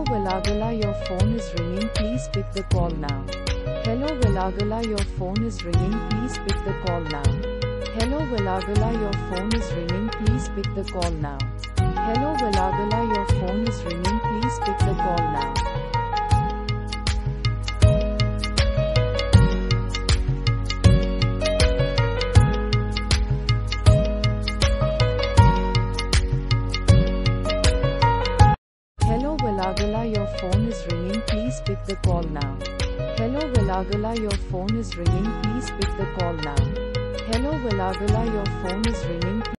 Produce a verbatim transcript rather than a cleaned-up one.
Velagala, your phone is ringing, please pick the call now. Hello Velagala, your phone is ringing, please pick the call now. Hello Velagala, your phone is ringing, please pick the call now. Hello Velagala, your phone is ringing, please pick the call now. Hello Velagala, your phone is ringing, please pick the call now. Hello Velagala, your phone is ringing, please pick the call now. Hello Velagala, your phone is ringing.